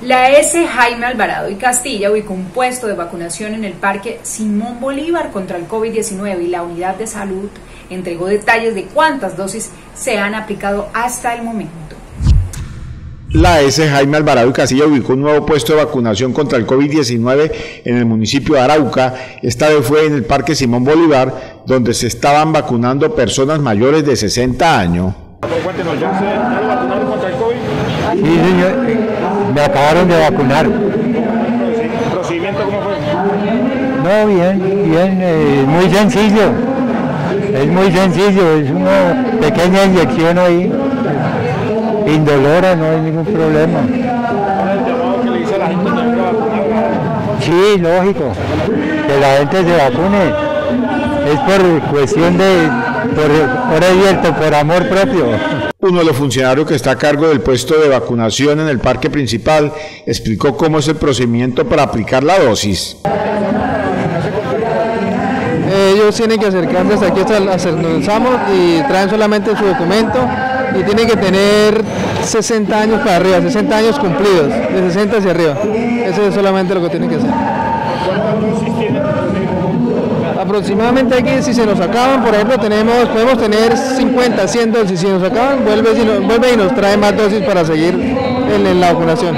La S. Jaime Alvarado y Castilla ubicó un puesto de vacunación en el Parque Simón Bolívar contra el COVID-19 y la unidad de salud entregó detalles de cuántas dosis se han aplicado hasta el momento. La S. Jaime Alvarado y Castilla ubicó un nuevo puesto de vacunación contra el COVID-19 en el municipio de Arauca. Esta vez fue en el Parque Simón Bolívar, donde se estaban vacunando personas mayores de 60 años. Cuéntenos, ¿ya lo vacunaron contra el COVID? Sí, señor, me acabaron de vacunar. ¿El procedimiento cómo fue? No, bien, es muy sencillo. Es muy sencillo, es una pequeña inyección ahí, indolora, no hay ningún problema. ¿Cuál es el llamado que le dice a la gente que venga a vacunar? Sí, lógico, que la gente se vacune. Es por cuestión por amor propio. Uno de los funcionarios que está a cargo del puesto de vacunación en el parque principal explicó cómo es el procedimiento para aplicar la dosis. Ellos tienen que acercarse hasta aquí, nos vamos y traen solamente su documento y tienen que tener 60 años para arriba, 60 años cumplidos, de 60 hacia arriba. Eso es solamente lo que tienen que hacer. Aproximadamente aquí, si se nos acaban, por ejemplo, podemos tener 50, 100 dosis. Si nos acaban, vuelve y nos trae más dosis para seguir en la vacunación.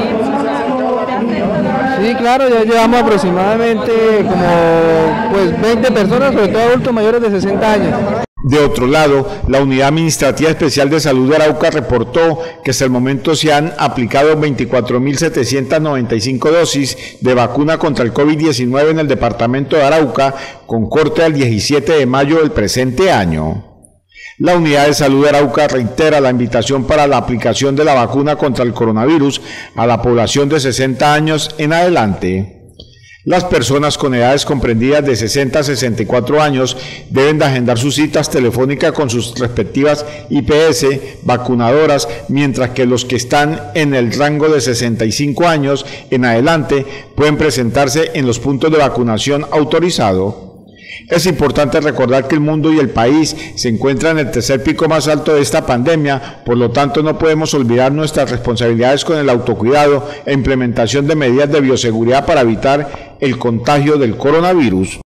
Sí, claro, ya llevamos aproximadamente como 20 personas, sobre todo adultos mayores de 60 años. De otro lado, la Unidad Administrativa Especial de Salud de Arauca reportó que hasta el momento se han aplicado 24.795 dosis de vacuna contra el COVID-19 en el departamento de Arauca, con corte al 17 de mayo del presente año. La Unidad de Salud de Arauca reitera la invitación para la aplicación de la vacuna contra el coronavirus a la población de 60 años en adelante. Las personas con edades comprendidas de 60 a 64 años deben de agendar sus citas telefónicas con sus respectivas IPS vacunadoras, mientras que los que están en el rango de 65 años en adelante pueden presentarse en los puntos de vacunación autorizados. Es importante recordar que el mundo y el país se encuentran en el tercer pico más alto de esta pandemia, por lo tanto no podemos olvidar nuestras responsabilidades con el autocuidado e implementación de medidas de bioseguridad para evitar el contagio del coronavirus.